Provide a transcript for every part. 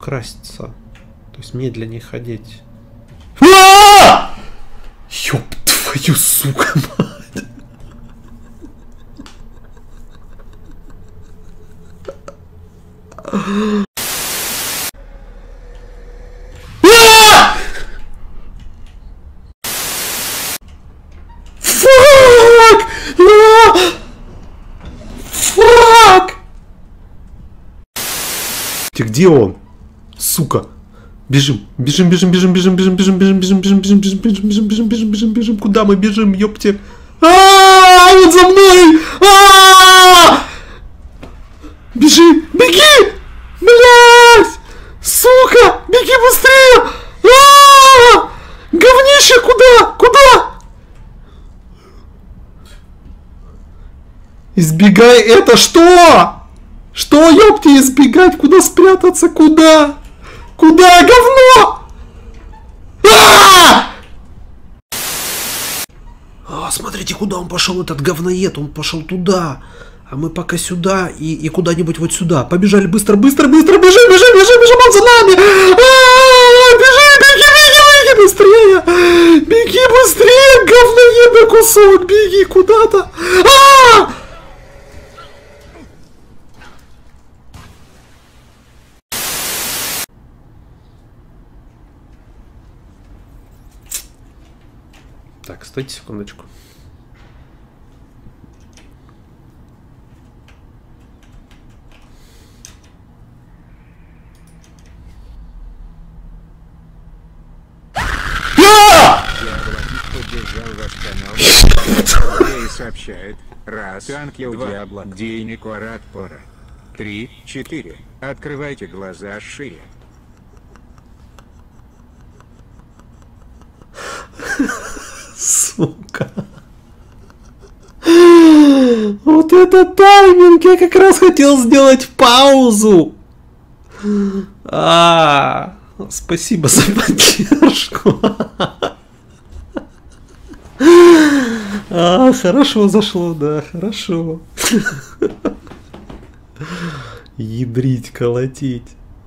краситься. То есть медленнее ходить. Ёб твою, сука, мать. Фак! Где он? Сука! Бежим, бежим, бежим, бежим, бежим, бежим, бежим, бежим, бежим, бежим, бежим, бежим, бежим, бежим, бежим, бежим, бежим, бежим. Куда мы бежим, ёпте? Он за мной! Бежи! Беги! Блядь! Сука! Беги быстрее! Говнище, куда? Куда? Избегай это что? Что, ёпти, избегать? Куда спрятаться? Куда? Куда, говно? Смотрите, куда он пошел, этот говноед. Он пошел туда. А мы пока сюда и куда-нибудь вот сюда. Побежали, быстро, быстро, быстро, бежим, бежим, бежим, бежим, он за нами. Бежи, беги, беги, беги, быстрее. Беги быстрее, говноед, кусок, беги куда-то. Так, стойте секундочку. И сообщает: раз, ангел, 2, денег, варат, пора. 3, 4. Открывайте глаза шире. Сука. Вот это тайминг! Я как раз хотел сделать паузу. Спасибо за поддержку. Хорошо зашло, да, хорошо. Ядрить, колотить.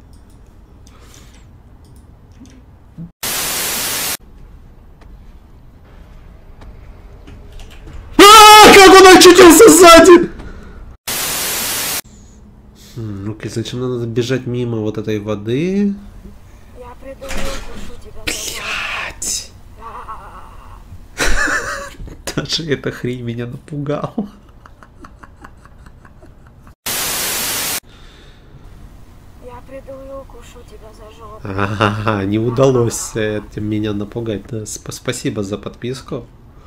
Как он очутился сзади? Ну-ка, значит, надо бежать мимо вот этой воды. Блять! Даже эта хрень меня напугала. Я приду и укушу тебя за жопу. Ага, не удалось меня напугать. Да, спасибо за подписку.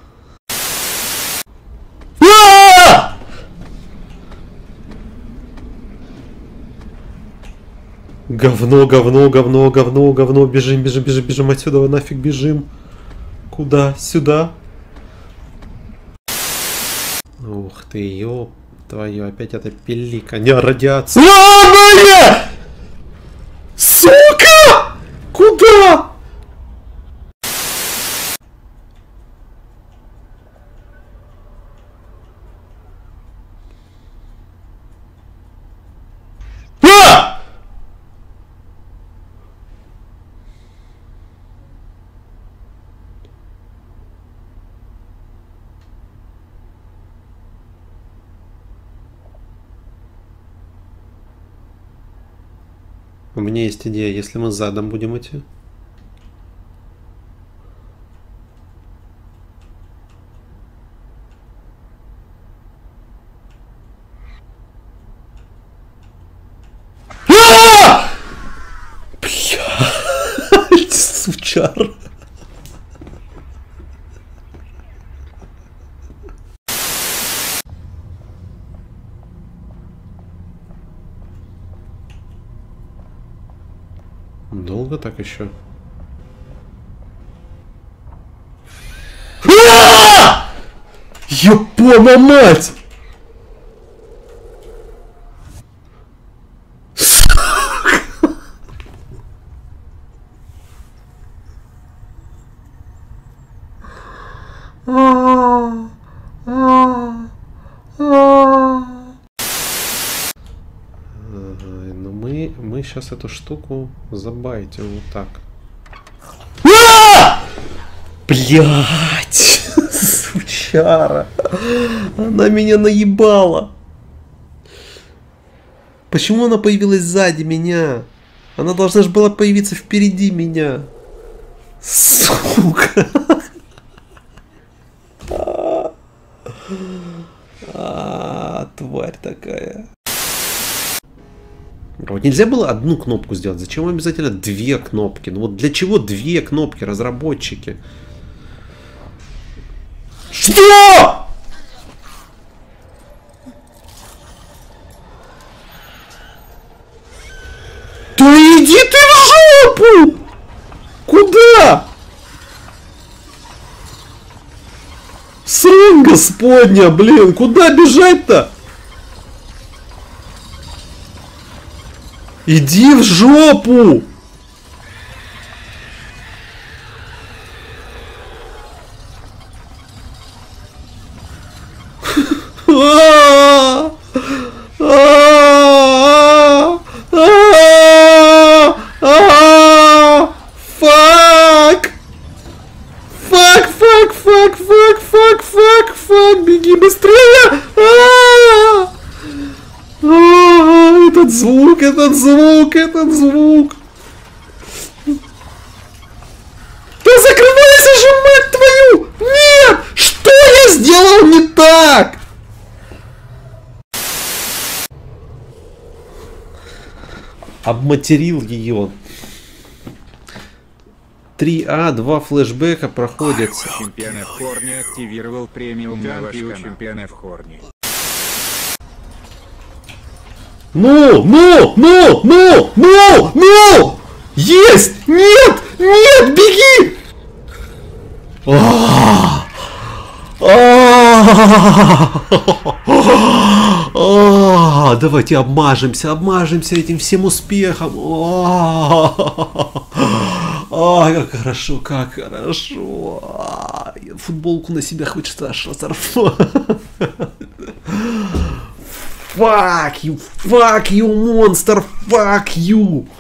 Говно, говно, говно, говно, говно. Бежим, бежим, бежим, бежим отсюда, нафиг бежим. Куда? Сюда? Ух ты, ёб твою, опять эта пеликаня радиация. Сука! Куда? У меня есть идея, если мы задом будем идти. Блядь, сучар. Долго так еще? Ёпона мать! Ну мы мы сейчас эту штуку забайтим вот так. Блять! Сучара! Она меня наебала! Почему она появилась сзади меня? Она должна же была появиться впереди меня. Сука! Тварь такая. Вот нельзя было одну кнопку сделать. Зачем обязательно две кнопки? Ну вот для чего две кнопки, разработчики? Что? Да иди ты в жопу! Куда? Срань господня, блин, куда бежать-то? Иди в жопу! Фак! Беги быстрее! Этот звук! Да закрывайся же, мать твою! Нет! Что я сделал не так? Обматерил ее. 3А, 2 флешбека проходятся. Чемпион в Хорне активировал премиум на ваш канал. Чемпиона в Хорне. Ну! Есть! Нет! Беги! Давайте обмажемся этим всем успехом. Как хорошо. Футболку на себя хочется аж разорвать. Fuck you, monster, fuck you.